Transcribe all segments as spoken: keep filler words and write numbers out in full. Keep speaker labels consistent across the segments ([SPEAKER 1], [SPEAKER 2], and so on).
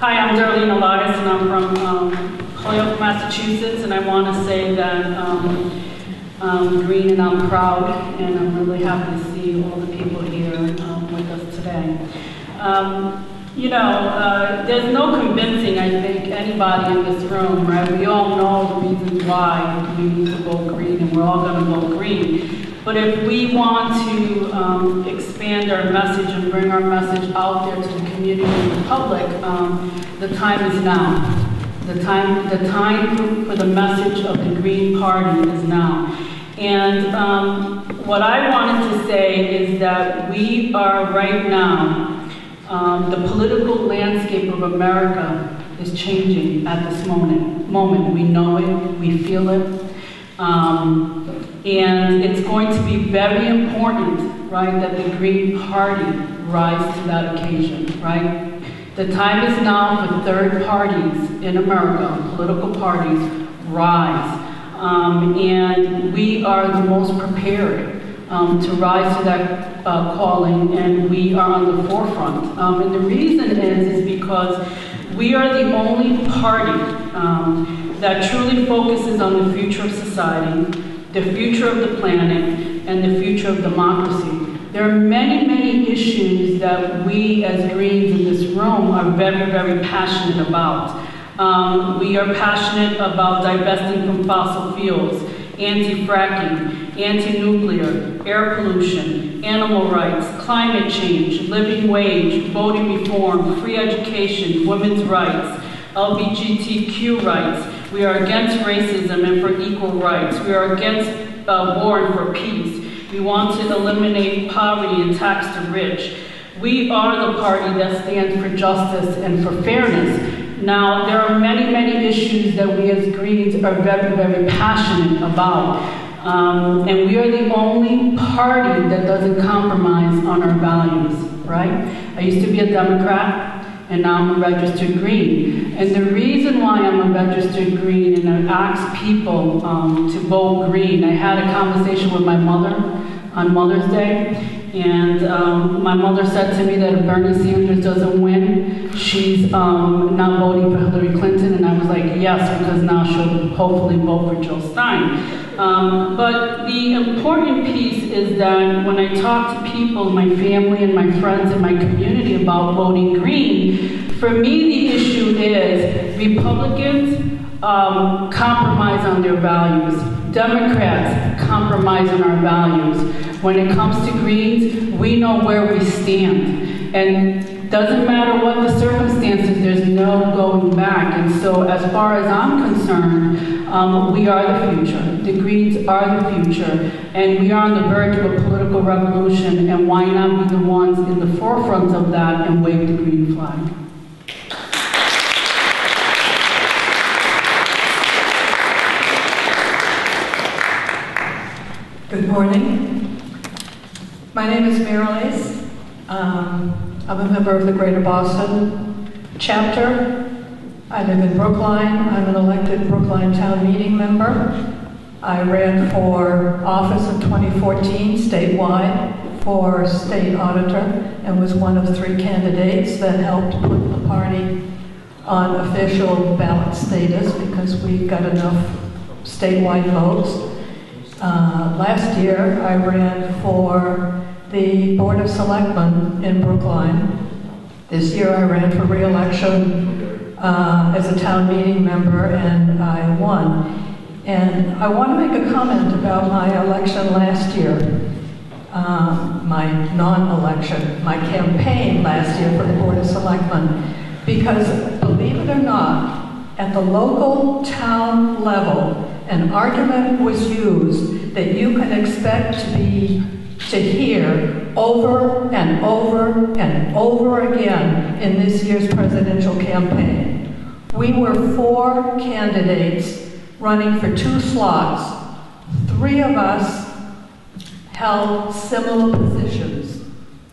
[SPEAKER 1] Hi, I'm Darlene Elias, and I'm from um, Holyoke, Massachusetts, and I want to say that um, I'm green and I'm proud, and I'm really happy to see all the people here um, with us today. Um, you know, uh, there's no convincing, I think, anybody in this room, right? We all know the reasons why we need to vote green, and we're all going to vote green. But if we want to um, expand our message and bring our message out there to the community and the public, um, the time is now. The time, the time for, for the message of the Green Party is now. And um, what I wanted to say is that we are right now, um, the political landscape of America is changing at this moment. moment. We know it, we feel it. Um, And it's going to be very important, right, that the Green Party rise to that occasion, right? The time is now for third parties in America, political parties, rise. Um, and we are the most prepared um, to rise to that uh, calling, and we are on the forefront. Um, and the reason is, is because we are the only party um, that truly focuses on the future of society, the future of the planet, and the future of democracy. There are many, many issues that we as Greens in this room are very, very passionate about. Um, we are passionate about divesting from fossil fuels, anti-fracking, anti-nuclear, air pollution, animal rights, climate change, living wage, voting reform, free education, women's rights, L G B T Q rights. We are against racism and for equal rights. We are against uh, war and for peace. We want to eliminate poverty and tax the rich. We are the party that stands for justice and for fairness. Now, there are many, many issues that we as Greens are very, very passionate about. Um, and we are the only party that doesn't compromise on our values, right? I used to be a Democrat, and now I'm a registered Green. And the reason why I'm a registered Green, and I ask people um, to vote Green, I had a conversation with my mother on Mother's Day, and um, my mother said to me that if Bernie Sanders doesn't win, she's um, not voting for Hillary Clinton, and I was like, yes, because now she'll hopefully vote for Jill Stein. Um, but the important piece is that when I talk to people, my family and my friends and my community about voting Green, for me the issue is Republicans um, compromise on their values. Democrats compromise on our values. When it comes to Greens, we know where we stand. And doesn't matter what the circumstances, there's no going back. And so as far as I'm concerned, um, we are the future. The Greens are the future. And we are on the verge of a political revolution, and why not be the ones in the forefront of that and wave the green flag?
[SPEAKER 2] Good morning. My name is Marilace. Um, I'm a member of the Greater Boston chapter. I live in Brookline. I'm an elected Brookline Town Meeting member. I ran for office in twenty fourteen statewide for state auditor and was one of three candidates that helped put the party on official ballot status because we got enough statewide votes. Uh, last year, I ran for the Board of Selectmen in Brookline. This year, I ran for re-election uh, as a town meeting member, and I won. And I want to make a comment about my election last year, um, my non-election, my campaign last year for the Board of Selectmen, because believe it or not, at the local town level, an argument was used that you can expect to be, to hear over and over and over again in this year's presidential campaign. We were four candidates running for two slots. Three of us held similar positions.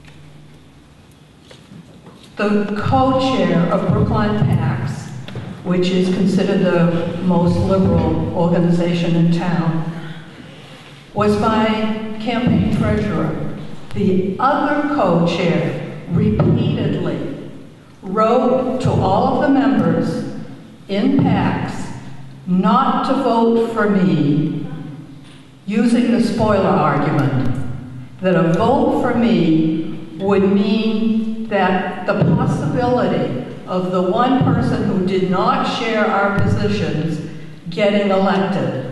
[SPEAKER 2] The co-chair of Brookline PACS, which is considered the most liberal organization in town, was my campaign treasurer. The other co-chair repeatedly wrote to all of the members in PACs not to vote for me using the spoiler argument, that a vote for me would mean that the possibility of the one person who did not share our positions getting elected.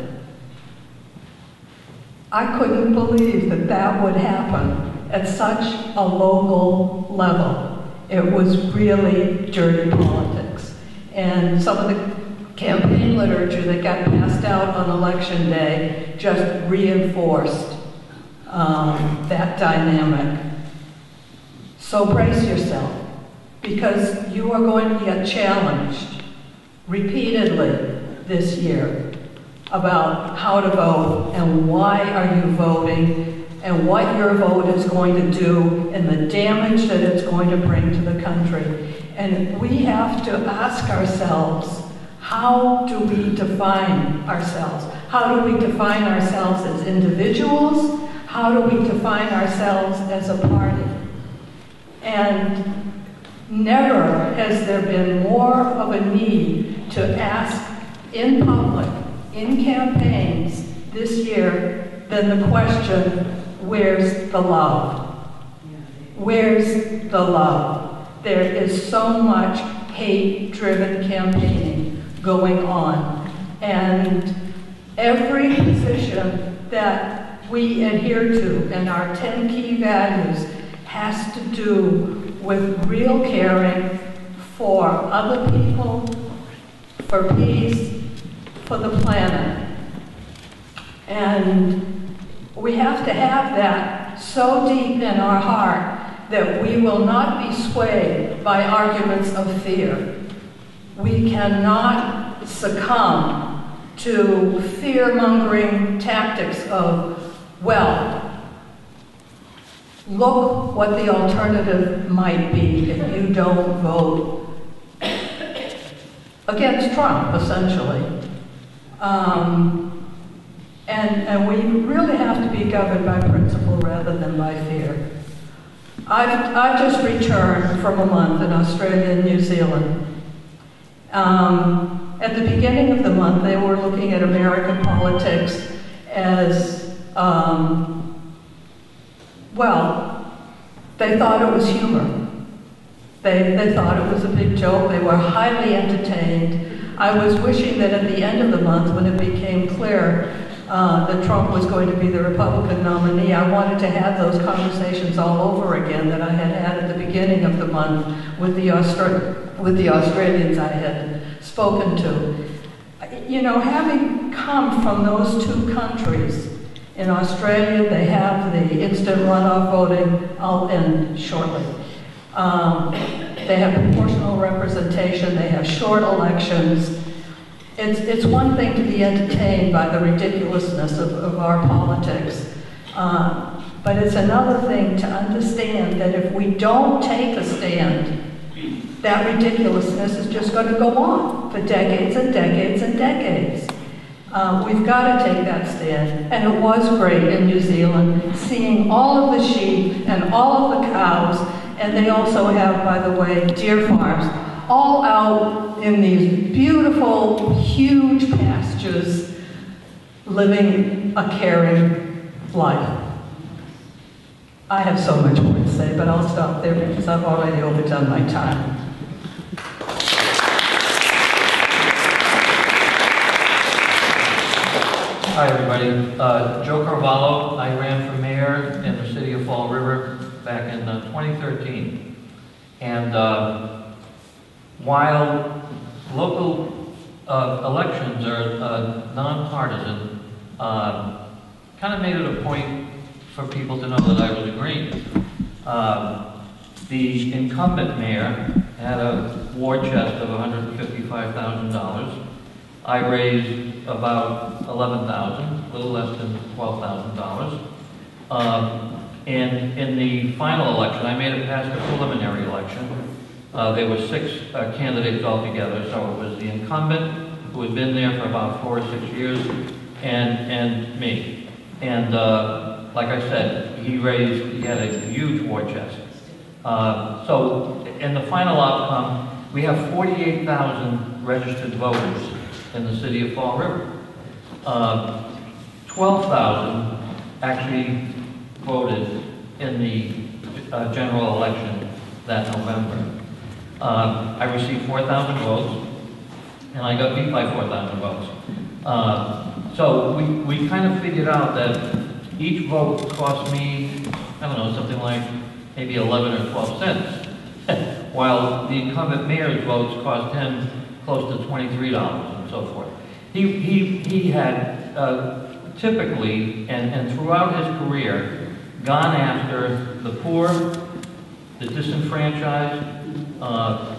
[SPEAKER 2] I couldn't believe that that would happen at such a local level. It was really dirty politics. And some of the campaign literature that got passed out on election day just reinforced um, that dynamic. So brace yourself, because you are going to get challenged repeatedly this year about how to vote and why are you voting and what your vote is going to do and the damage that it's going to bring to the country. And we have to ask ourselves, how do we define ourselves? How do we define ourselves as individuals? How do we define ourselves as a party? And never has there been more of a need to ask in public, in campaigns this year, than the question, where's the love? Where's the love? There is so much hate-driven campaigning going on. And every position that we adhere to in our ten key values has to do with real caring for other people, for peace, for the planet. And we have to have that so deep in our heart that we will not be swayed by arguments of fear. We cannot succumb to fear-mongering tactics of, well, look what the alternative might be if you don't vote against Trump, essentially. Um, and, and we really have to be governed by principle rather than by fear. I've, I've just returned from a month in Australia and New Zealand. Um, at the beginning of the month, they were looking at American politics as, um, well, they thought it was humor. They, they thought it was a big joke. They were highly entertained. I was wishing that at the end of the month, when it became clear uh, that Trump was going to be the Republican nominee, I wanted to have those conversations all over again that I had had at the beginning of the month with the, Austra- with the Australians I had spoken to. You know, having come from those two countries, in Australia they have the instant runoff voting. I'll end shortly. Um, they have proportional representation, they have short elections. It's, it's one thing to be entertained by the ridiculousness of, of our politics, uh, but it's another thing to understand that if we don't take a stand, that ridiculousness is just going to go on for decades and decades and decades. Uh, we've got to take that stand, and it was great in New Zealand, seeing all of the sheep and all of the cows. And they also have, by the way, deer farms, all out in these beautiful, huge pastures, living a caring life. I have so much more to say, but I'll stop there because I've already overdone my time.
[SPEAKER 3] Hi, everybody. Uh, Joe Carvalho. I ran for mayor in the city of Fall River back in uh, twenty thirteen. And uh, while local uh, elections are uh, nonpartisan, uh, kind of made it a point for people to know that I was a Green. Uh, the incumbent mayor had a war chest of one hundred fifty-five thousand dollars. I raised about eleven thousand dollars, a little less than twelve thousand dollars. Um, And in the final election, I made it past the preliminary election. Uh, there were six uh, candidates altogether, so it was the incumbent, who had been there for about four or six years, and, and me. And uh, like I said, he raised, he had a huge war chest. Uh, so, in the final outcome, we have forty-eight thousand registered voters in the city of Fall River. Uh, twelve thousand actually voted in the uh, general election that November. Uh, I received four thousand votes, and I got beat by four thousand votes. Uh, so we, we kind of figured out that each vote cost me, I don't know, something like maybe eleven or twelve cents, while the incumbent mayor's votes cost him close to twenty-three dollars and so forth. He, he, he had uh, typically, and, and throughout his career, gone after the poor, the disenfranchised, uh,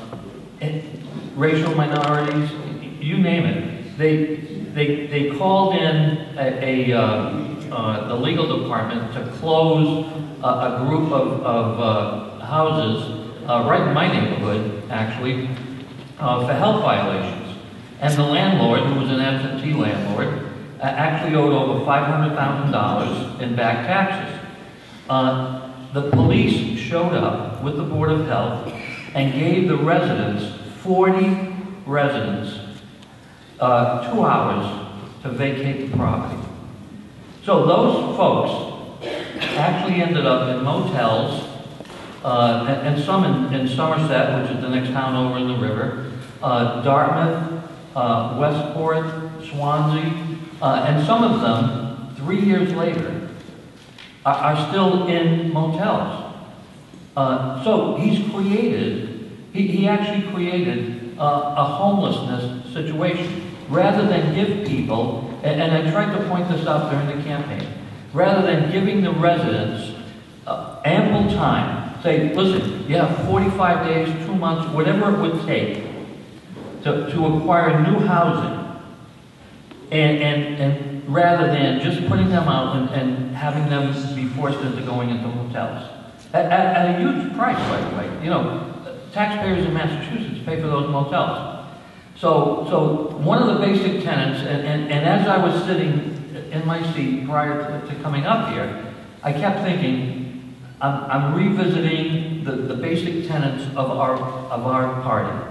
[SPEAKER 3] racial minorities, you name it. They, they, they called in a, a, uh, uh, the legal department to close a, a group of, of uh, houses uh, right in my neighborhood, actually, uh, for health violations. And the landlord, who was an absentee landlord, uh, actually owed over five hundred thousand dollars in back taxes. Uh, the police showed up with the Board of Health and gave the residents, forty residents, uh, two hours to vacate the property. So those folks actually ended up in motels, uh, and, and some in, in Somerset, which is the next town over in the river, uh, Dartmouth, uh, Westport, Swansea, uh, and some of them, three years later, are, are still in motels. Uh, so he's created, he, he actually created uh, a homelessness situation. Rather than give people, and, and I tried to point this out during the campaign, rather than giving the residents uh, ample time, say, listen, you have forty-five days, two months, whatever it would take to, to acquire new housing, and, and, and rather than just putting them out and, and having them be forced into going into hotels. At, at, at a huge price, by the way. You know, taxpayers in Massachusetts pay for those motels. So, so one of the basic tenets, and, and, and as I was sitting in my seat prior to, to coming up here, I kept thinking, I'm, I'm revisiting the, the basic tenets of our, of our party.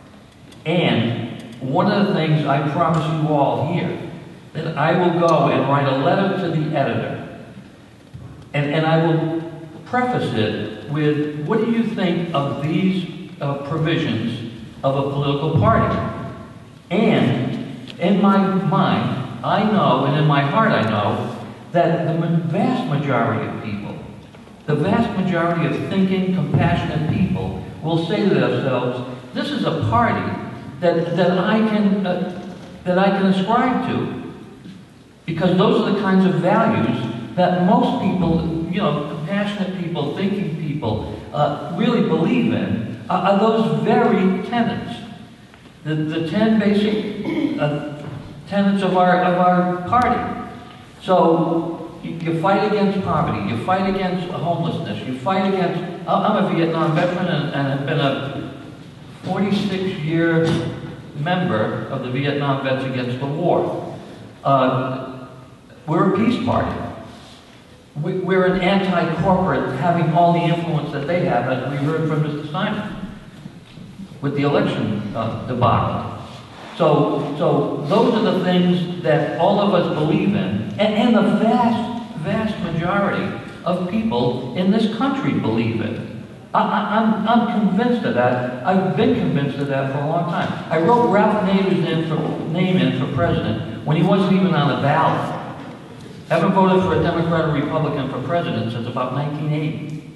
[SPEAKER 3] And one of the things I promise you all here, that I will go and write a letter to the editor, and, and I will preface it with, what do you think of these uh, provisions of a political party? And in my mind, I know, and in my heart I know, that the vast majority of people, the vast majority of thinking, compassionate people will say to themselves, this is a party that, that, I can, uh, that I can ascribe to, because those are the kinds of values that most people, you know, compassionate people, thinking people, uh, really believe in, uh, are those very tenets. The, the ten basic uh, tenets of our, of our party. So, you, you fight against poverty, you fight against homelessness, you fight against, I'm a Vietnam veteran and, and have been a forty-six year member of the Vietnam Vets Against the War. Uh, we're a peace party. We, we're an anti-corporate, having all the influence that they have, as we heard from Mister Simon, with the election uh, debacle. So, so those are the things that all of us believe in, and, and the vast, vast majority of people in this country believe in. I, I, I'm, I'm convinced of that. I've been convinced of that for a long time. I wrote Ralph Nader's in for, name in for president when he wasn't even on the ballot. I haven't voted for a Democrat or Republican for president since about nineteen eighty.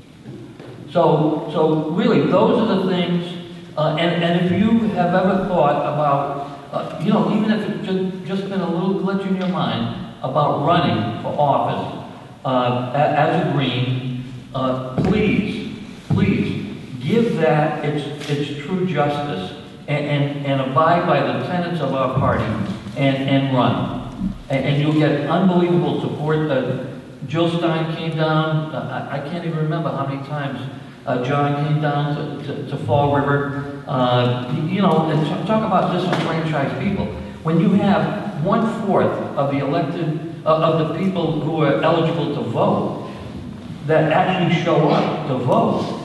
[SPEAKER 3] So, so really, those are the things. Uh, and, and if you have ever thought about, uh, you know, even if it's just, just been a little glitch in your mind about running for office uh, as a Green, uh, please, please give that its, its true justice and, and, and abide by the tenets of our party and, and run. And, and you'll get unbelievable support. Uh, Jill Stein came down, uh, I, I can't even remember how many times uh, John came down to, to, to Fall River. Uh, you know, and talk about disenfranchised people. When you have one-fourth of the elected, uh, of the people who are eligible to vote, that actually show up to vote,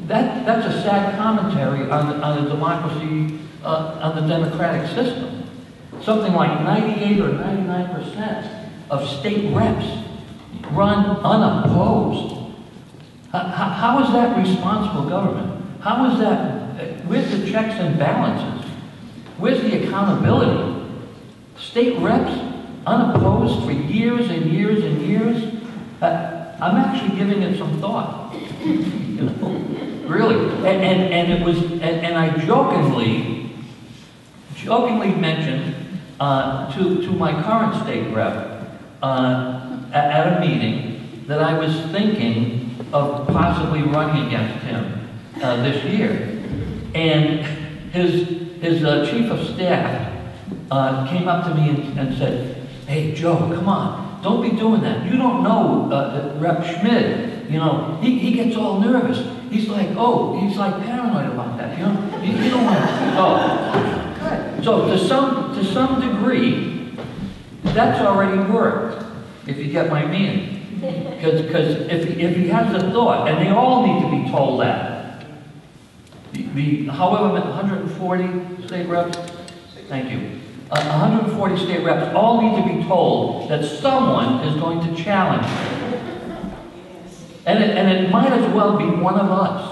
[SPEAKER 3] that, that's a sad commentary on, on the democracy, uh, on the democratic system. Something like ninety-eight or ninety-nine percent of state reps run unopposed. How, how is that responsible government? How is that, where's the checks and balances? Where's the accountability? State reps unopposed for years and years and years? Uh, I'm actually giving it some thought. You know, really. And, and, and it was, and, and I jokingly, jokingly mentioned uh, to, to my current state rep uh, at, at a meeting that I was thinking of possibly running against him uh, this year. And his, his uh, chief of staff uh, came up to me and, and said, "Hey, Joe, come on, don't be doing that. You don't know uh, Rep Schmidt. You know, he, he gets all nervous. He's like, oh, he's like paranoid about that. You know, you, you don't want to." Oh. So to some to some degree, that's already worked. If you get my meaning, because because if if he has a thought, and they all need to be told that. The, the however one hundred forty state reps, thank you. Uh, one hundred forty state reps all need to be told that someone is going to challenge them. And it, and it might as well be one of us.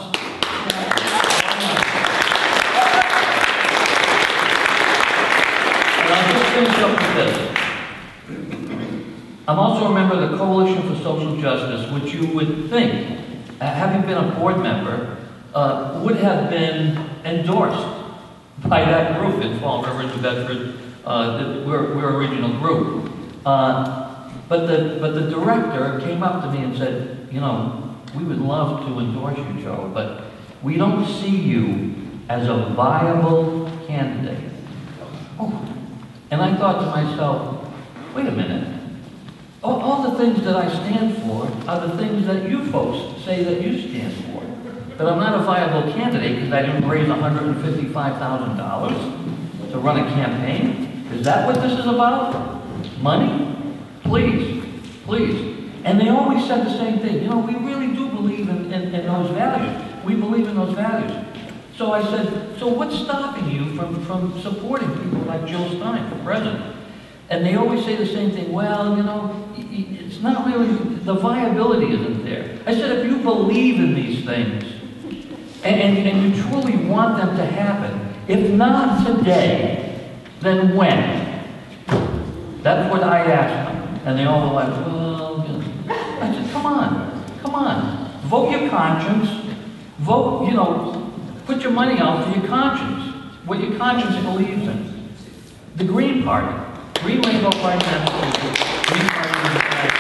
[SPEAKER 3] And I'll just finish up with this. I'm also a member of the Coalition for Social Justice, which you would think, uh, having been a board member, uh, would have been endorsed by that group in Fall River, New Bedford. Uh, we're, we're a regional group. Uh, but, the, but the director came up to me and said, you know, we would love to endorse you, Joe, but we don't see you as a viable candidate. Oh. And I thought to myself, wait a minute. All, all the things that I stand for are the things that you folks say that you stand for. But I'm not a viable candidate because I didn't raise one hundred fifty-five thousand dollars to run a campaign. Is that what this is about? Money? Please, please. And they always said the same thing. You know, we really do believe in, in, in those values. We believe in those values. So I said, so what's stopping you from, from supporting people like Jill Stein for president? And they always say the same thing. Well, you know, it's not really, the viability isn't there. I said, if you believe in these things, and, and, and you truly want them to happen, if not today, then when? That's what I asked them. And they all were like, well, you know. I said, come on, come on. Vote your conscience. Vote, you know, put your money out for your conscience. What your conscience believes in. The Green Party. Green Rainbow Party, Massachusetts. Green Party.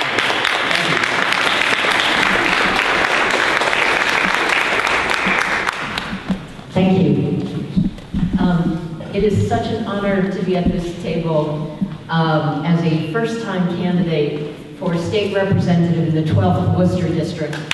[SPEAKER 4] Thank you. Um, it is such an honor to be at this table um, as a first-time candidate for state representative in the twelfth Worcester District. So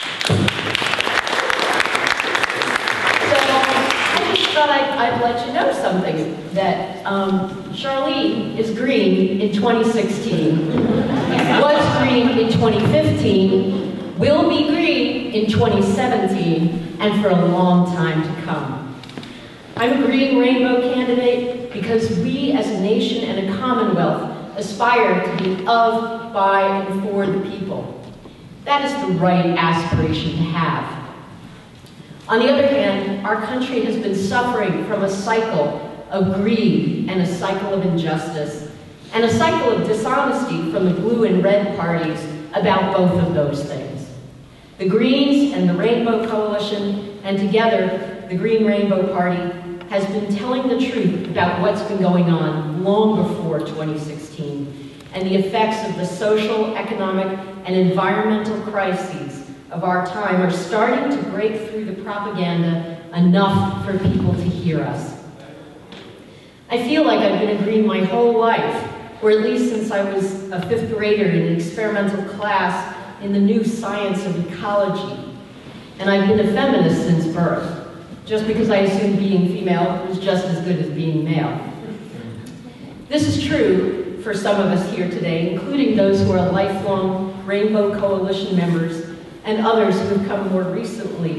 [SPEAKER 4] I just thought I'd, I'd let you know something, that um, Charlene is green in twenty sixteen, was green in twenty fifteen, will be green in twenty seventeen, and for a long time to come. I'm a Green Rainbow candidate because we as a nation and a commonwealth aspire to be of, by, and for the people. That is the right aspiration to have. On the other hand, our country has been suffering from a cycle of greed and a cycle of injustice, and a cycle of dishonesty from the blue and red parties about both of those things. The Greens and the Rainbow Coalition, and together, the Green Rainbow Party, has been telling the truth about what's been going on long before twenty sixteen, and the effects of the social, economic, and environmental crises of our time are starting to break through the propaganda enough for people to hear us. I feel like I've been a Green my whole life, or at least since I was a fifth grader in an experimental class in the new science of ecology. And I've been a feminist since birth, just because I assumed being female was just as good as being male. This is true for some of us here today, including those who are lifelong Rainbow Coalition members and others who have come more recently to the Green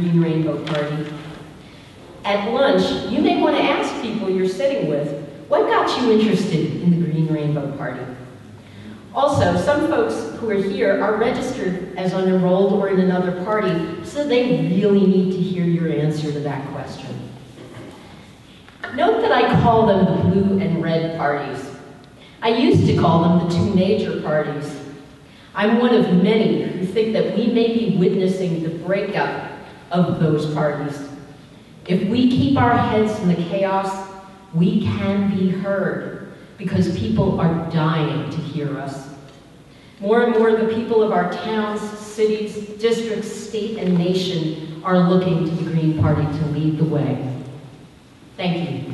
[SPEAKER 4] Green Rainbow Party. At lunch, you may want to ask people you're sitting with, what got you interested in the Green Rainbow Party? Also, some folks who are here are registered as unenrolled or in another party, so they really need to hear your answer to that question. Note that I call them the blue and red parties. I used to call them the two major parties. I'm one of many who think that we may be witnessing the breakup of those parties. If we keep our heads in the chaos, we can be heard, because people are dying to hear us. More and more, the people of our towns, cities, districts, state, and nation are looking to the Green Party to lead the way. Thank you.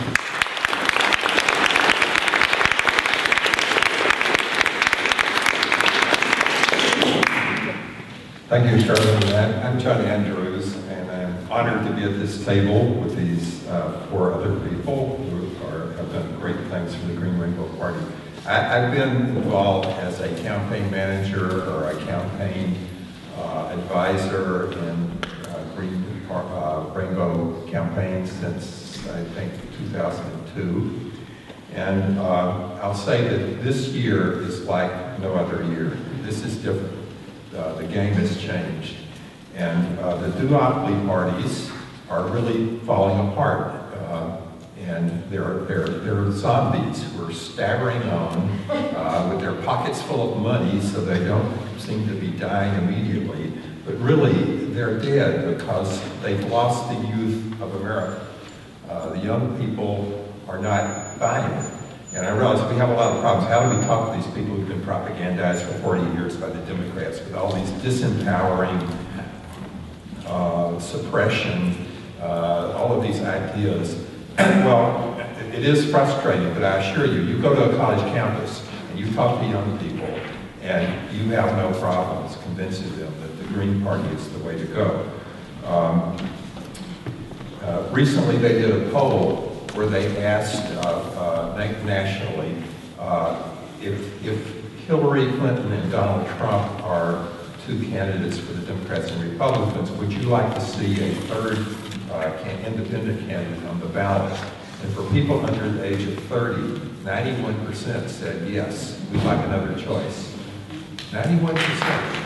[SPEAKER 5] Thank you, Charlene. I'm John Andrews, and I'm honored to be at this table with these uh, four other people who are, have done great things for the Green Rainbow Party. I, I've been involved as a campaign manager or a campaign uh, advisor in uh, Green uh, Rainbow campaigns since, I think, two thousand two. And uh, I'll say that this year is like no other year. This is different. Uh, the game has changed. And uh, the duopoly parties are really falling apart. Uh, and they're, they're, they're zombies who are staggering on uh, with their pockets full of money, so they don't seem to be dying immediately. But really, they're dead because they've lost the youth of America. Uh, the young people are not buying it. And I realize we have a lot of problems. How do we talk to these people who've been propagandized for forty years by the Democrats with all these disempowering, uh, suppression, uh, all of these ideas? Well, it is frustrating, but I assure you, you go to a college campus and you talk to young people and you have no problems convincing them that the Green Party is the way to go. Um, uh, recently they did a poll where they asked uh, uh, nationally uh, if, if Hillary Clinton and Donald Trump are two candidates for the Democrats and Republicans, would you like to see a third uh, can independent candidate on the ballot? And for people under the age of thirty, ninety-one percent said yes, we'd like another choice. ninety-one percent.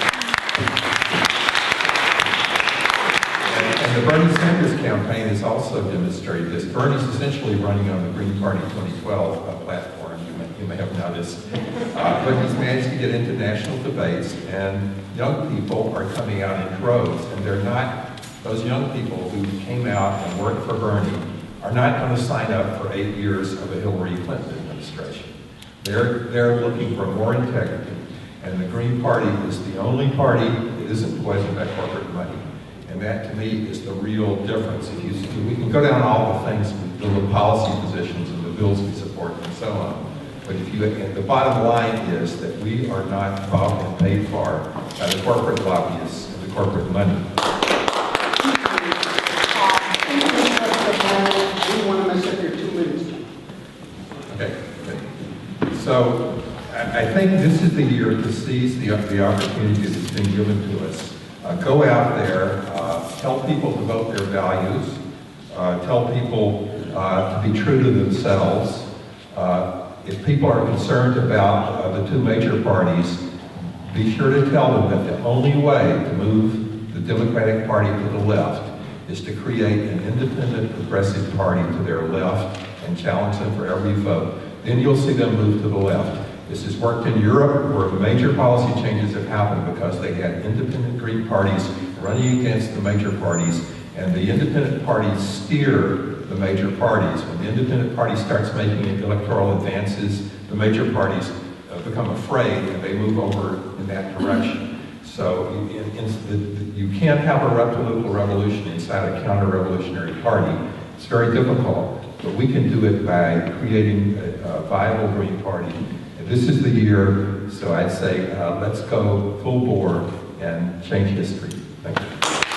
[SPEAKER 5] And the Bernie Sanders campaign has also demonstrated this. Bernie's essentially running on the Green Party twenty twelve uh, platform, you may, you may have noticed. Uh, but he's managed to get into national debates, and young people are coming out in droves. And they're not, those young people who came out and worked for Bernie are not going to sign up for eight years of a Hillary Clinton administration. They're, they're looking for more integrity. And the Green Party is the only party that isn't poisoned by corporate money. And that, to me, is the real difference. If you, we can go down all the things, the policy positions and the bills we support and so on. But if you, and the bottom line is that we are not bought and paid for by the corporate lobbyists and the corporate money.
[SPEAKER 6] We want to mess up your two minutes.
[SPEAKER 5] Okay. Okay. So I, I think this is the year to seize the, the opportunity that's been given to us. Uh, go out there, uh, tell people to vote their values, uh, tell people uh, to be true to themselves. Uh, if people are concerned about uh, the two major parties, be sure to tell them that the only way to move the Democratic Party to the left is to create an independent progressive party to their left and challenge them for every vote. Then you'll see them move to the left. This has worked in Europe, where major policy changes have happened because they had independent Green parties running against the major parties, and the independent parties steer the major parties. When the independent party starts making electoral advances, the major parties uh, become afraid and they move over in that direction. So in, in the, you can't have a political revolution inside a counter-revolutionary party. It's very difficult, but we can do it by creating a, a viable Green Party. This is the year, so I'd say uh, let's go full bore and change history. Thank you.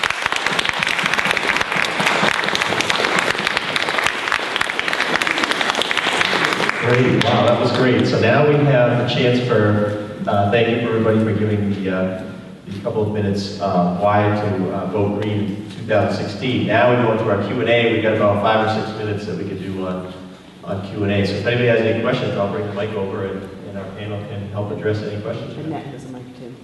[SPEAKER 7] Great, wow, that was great. So now we have a chance for, uh, thank you for everybody for giving the, uh, these couple of minutes uh, why to uh, vote green in two thousand sixteen. Now we go into our Q and A. We've got about five or six minutes that we can do on, on Q and A. So if anybody has any questions, I'll bring the mic over and, and our panel can help address any questions.
[SPEAKER 8] And that has a mic too.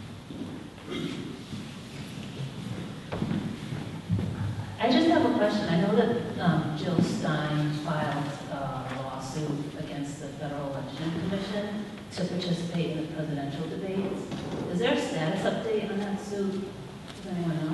[SPEAKER 9] I just have a question. I know that um, Jill Stein filed a lawsuit against the Federal Election Commission to participate in the presidential debates. Is there a status update on that suit? Does anyone know?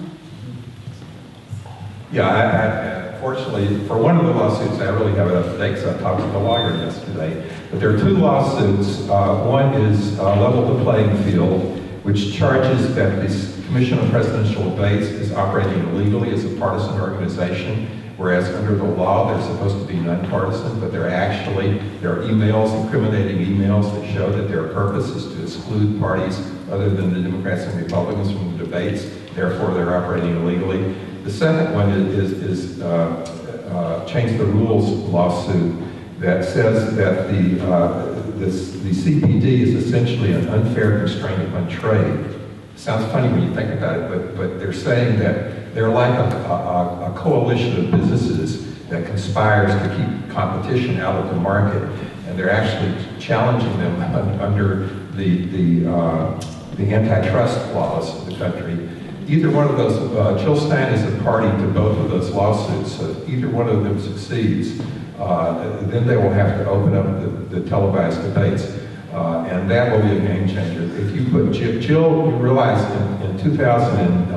[SPEAKER 5] Yeah, I, I, fortunately, for one of the lawsuits, I really have it up to date because I talked to the lawyer yesterday. But there are two lawsuits. Uh, one is uh, Level the Playing Field, which charges that this Commission on Presidential Debates is operating illegally as a partisan organization, whereas under the law they're supposed to be nonpartisan, but they're actually, there are emails, incriminating emails that show that their purpose is to exclude parties other than the Democrats and Republicans from the debates, therefore they're operating illegally. The second one is, is, is uh, uh, Change the Rules lawsuit that says that the, uh, this, the C P D is essentially an unfair constraint upon trade. Sounds funny when you think about it, but, but they're saying that they're like a, a, a coalition of businesses that conspires to keep competition out of the market, and they're actually challenging them under the, the, uh, the antitrust laws of the country. Either one of those, uh, Jill Stein is a party to both of those lawsuits, so if either one of them succeeds, uh, then they will have to open up the, the televised debates. Uh, and that will be a game changer. If you put Jill, Jill you realize in, in two thousand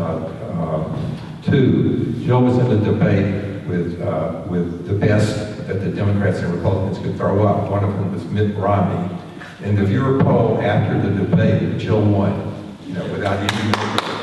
[SPEAKER 5] two, Jill was in a debate with, uh, with the best that the Democrats and Republicans could throw up. One of them was Mitt Romney. In the viewer poll after the debate, Jill won, you know, without any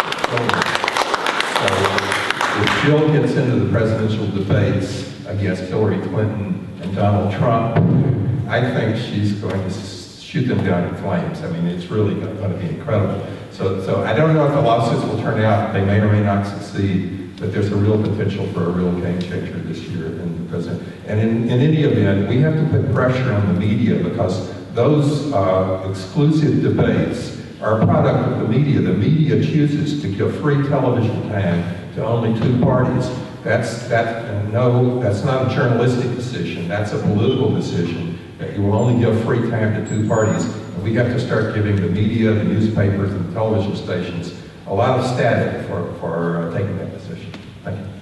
[SPEAKER 5] So if Jill gets into the presidential debates against Hillary Clinton and Donald Trump, I think she's going to shoot them down in flames. I mean, it's really going to be incredible. So, so I don't know if the lawsuits will turn out. They may or may not succeed, but there's a real potential for a real game changer this year in the president. And in, in any event, we have to put pressure on the media because those uh, exclusive debates are a product of the media. The media chooses to give free television time to only two parties. That's, that, uh, no, that's not a journalistic decision. That's a political decision. That you will only give free time to two parties. And we have to start giving the media, the newspapers, and the television stations a lot of static for, for uh, taking that position. Thank you.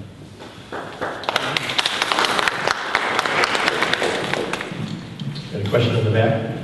[SPEAKER 7] Any question in the back?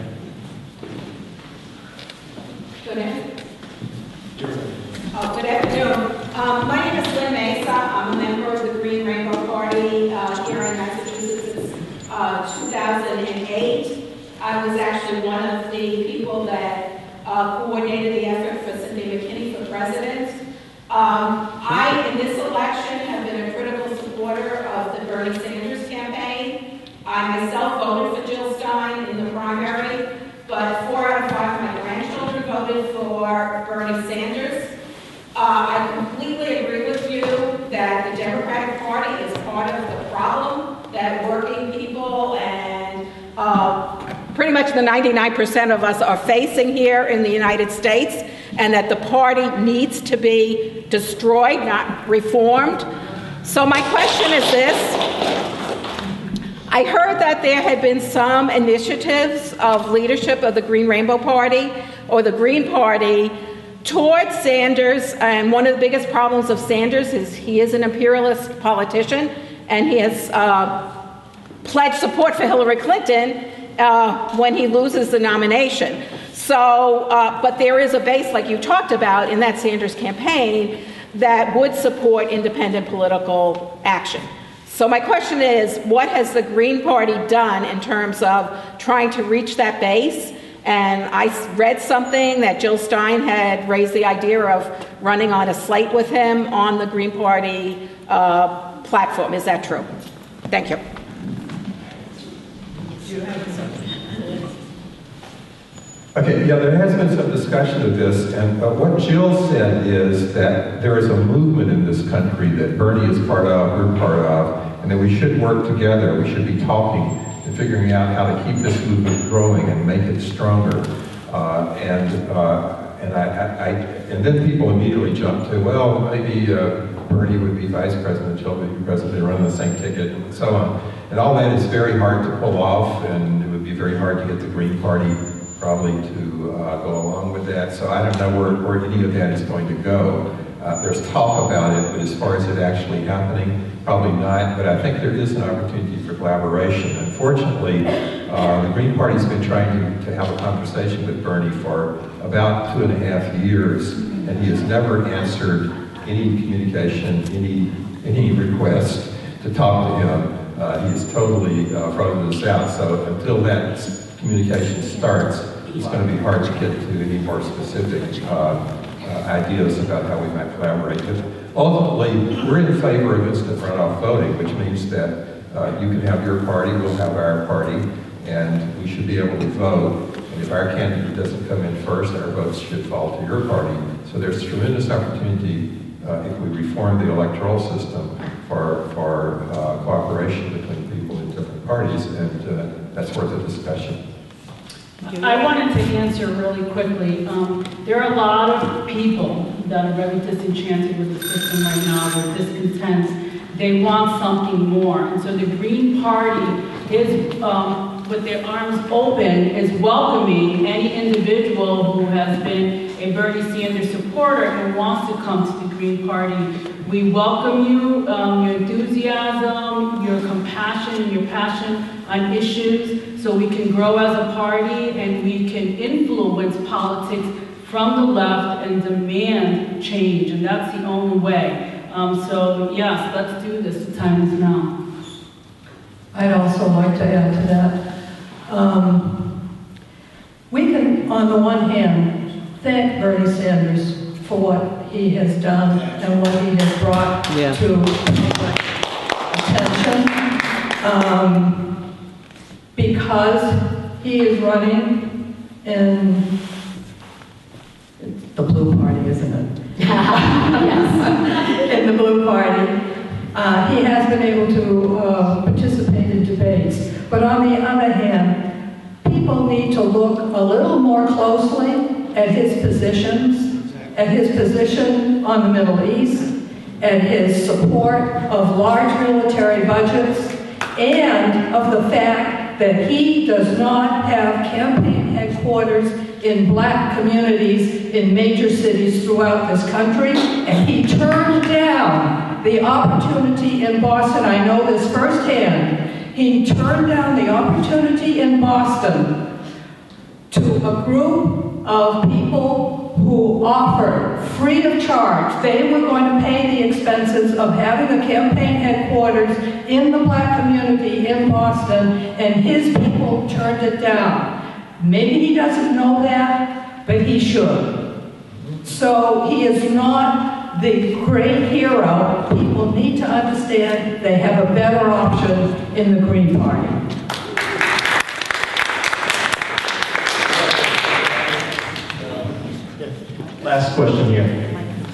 [SPEAKER 10] Good afternoon. Oh, good afternoon. Um, my name is Lynn Mesa. I'm a member of the Green Rainbow Party uh, here in Massachusetts since uh, two thousand eight. I was actually one of the people that uh, coordinated the effort for Cindy McKinney for president. Um, I, in this election, have been a critical supporter of the Bernie Sanders campaign. I myself voted for Jill Stein in the primary, but four out of five of my grandchildren voted for Bernie Sanders. Uh, I completely agree with you that the Democratic Party is part of the problem, that working people and uh, pretty much the ninety-nine percent of us are facing here in the United States, and that the party needs to be destroyed, not reformed. So my question is this. I heard that there had been some initiatives of leadership of the Green Rainbow Party or the Green Party towards Sanders, and one of the biggest problems of Sanders is he is an imperialist politician, and he has uh, pledged support for Hillary Clinton uh, when he loses the nomination. So, uh, but there is a base, like you talked about, in that Sanders campaign that would support independent political action. So my question is, what has the Green Party done in terms of trying to reach that base? And I read something that Jill Stein had raised the idea of running on a slate with him on the Green Party uh, platform. Is that true? Thank you.
[SPEAKER 5] Okay, yeah, there has been some discussion of this, and uh, what Jill said is that there is a movement in this country that Bernie is part of, we're part of, and that we should work together. We should be talking and figuring out how to keep this movement growing and make it stronger. Uh, and uh, and I, I, I, and then people immediately jump to, well, maybe uh, Bernie would be vice president, Jill would be president, they run the same ticket, and so on. And all that is very hard to pull off, and it would be very hard to get the Green Party probably to uh, go along with that. So I don't know where, where any of that is going to go. Uh, there's talk about it, but as far as it actually happening, probably not. But I think there is an opportunity for collaboration. Unfortunately, uh, the Green Party's been trying to, to have a conversation with Bernie for about two and a half years, and he has never answered any communication, any any request to talk to him. Uh, he is totally uh, frozen us out. So until that communication starts, it's going to be hard to get to any more specific uh, uh, ideas about how we might collaborate. But ultimately, we're in favor of instant runoff voting, which means that uh, you can have your party, we'll have our party, and we should be able to vote. And if our candidate doesn't come in first, our votes should fall to your party. So there's tremendous opportunity uh, if we reform the electoral system for, for uh, cooperation between people in different parties, and uh, that's worth a discussion.
[SPEAKER 1] I wanted to answer really quickly. Um, there are a lot of people that are very disenchanted with the system right now. They're discontent. They want something more. And so the Green Party is, um, with their arms open, is welcoming any individual who has been a Bernie Sanders supporter and wants to come to the Green Party. We welcome you, um, your enthusiasm, your compassion, and your passion on issues, so we can grow as a party and we can influence politics from the left and demand change, and that's the only way. Um, so yes, let's do this. The time is now.
[SPEAKER 2] I'd also like to add to that. Um, we can, on the one hand, thank Bernie Sanders for what he has done and what he has brought yeah. to public attention. Um, because he is running in the blue party, isn't it? Yes. In the blue party. Uh, he has been able to uh, participate in debates. But on the other hand, people need to look a little more closely at his positions, at his position on the Middle East, at his support of large military budgets, and of the fact that he does not have campaign headquarters in black communities in major cities throughout this country, and he turned down the opportunity in Boston. I know this firsthand. He turned down the opportunity in Boston to a group of people who offered free of charge. They were going to pay the expenses of having a campaign headquarters in the black community in Boston, and his people turned it down. Maybe he doesn't know that, but he should. So he is not the great hero. People need to understand they have a better option in the Green Party.
[SPEAKER 7] Last question here.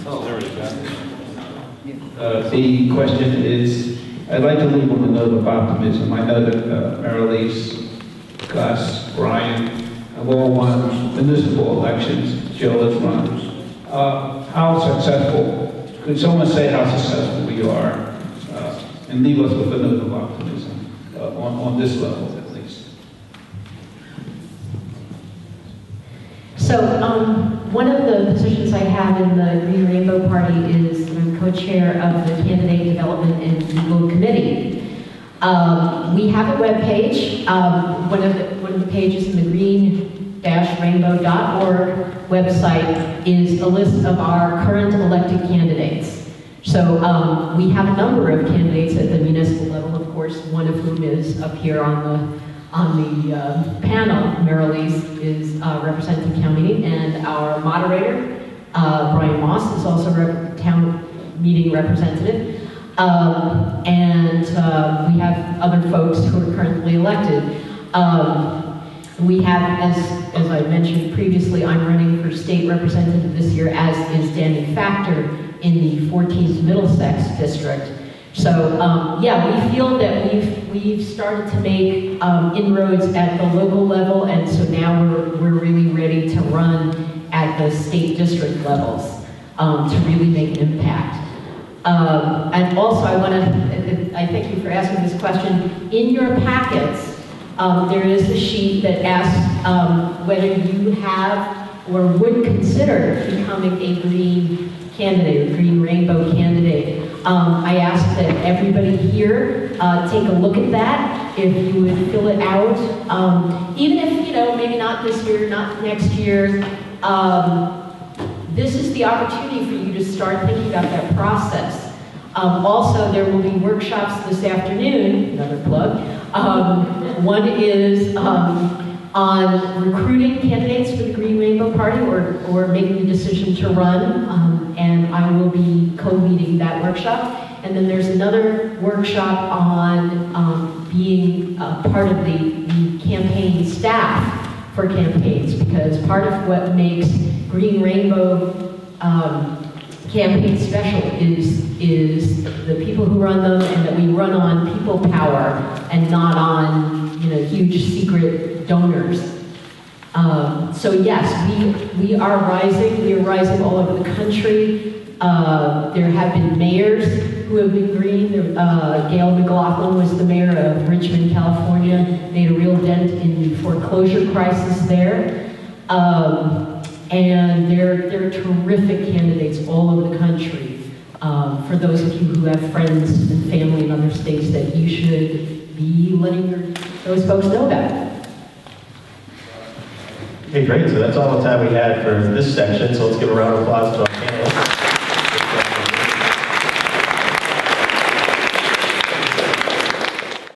[SPEAKER 8] Uh, the question is, I'd like to leave on a note of optimism. I know that uh, Marylise, Gus, Brian have all won municipal elections. Jill has run. Uh, how successful, could someone say how successful we are, uh, and leave us with a note of optimism uh, on, on this level at least?
[SPEAKER 4] So um, one of the positions I have in the Green Rainbow Party is I'm co-chair of the Candidate Development and Legal Committee. Um, we have a web page. Um, one of the one of the pages in the green dash rainbow dot org website is a list of our current elected candidates. So um, we have a number of candidates at the municipal level, of course, one of whom is up here on the on the uh, panel. Marylise is uh, representing town meeting, and our moderator, uh, Brian Moss, is also rep town meeting representative. Um, and uh, we have other folks who are currently elected. Um, we have, as, as I mentioned previously, I'm running for state representative this year, as is Danny Factor in the fourteenth Middlesex district. So um, yeah, we feel that we've, we've started to make um, inroads at the local level, and so now we're, we're really ready to run at the state district levels um, to really make an impact. Um, and also, I want to, I thank you for asking this question. In your packets, um, there is a sheet that asks um, whether you have or would consider becoming a green candidate, a green rainbow candidate. Um, I ask that everybody here uh, take a look at that, if you would fill it out. Um, even if, you know, maybe not this year, not next year, um, this is the opportunity for you to start thinking about that process. Um, also, there will be workshops this afternoon, another plug. Um, one is um, on recruiting candidates for the Green Rainbow Party, or, or making the decision to run, um, and I will be co-leading that workshop. And then there's another workshop on um, being uh, part of the, the campaign staff for campaigns, because part of what makes Green Rainbow um, campaign special is, is the people who run them, and that we run on people power and not on, you know, huge secret donors. Um, so yes, we, we are rising. We are rising all over the country. Uh, there have been mayors who have been green. Uh, Gail McLaughlin was the mayor of Richmond, California, made a real dent in the foreclosure crisis there. Um, and there, there are terrific candidates all over the country. Um, for those of you who have friends and family in other states, that you should be letting your, those folks know about.
[SPEAKER 7] Okay, great. So that's all the time we had for this section. So let's give a round of applause to our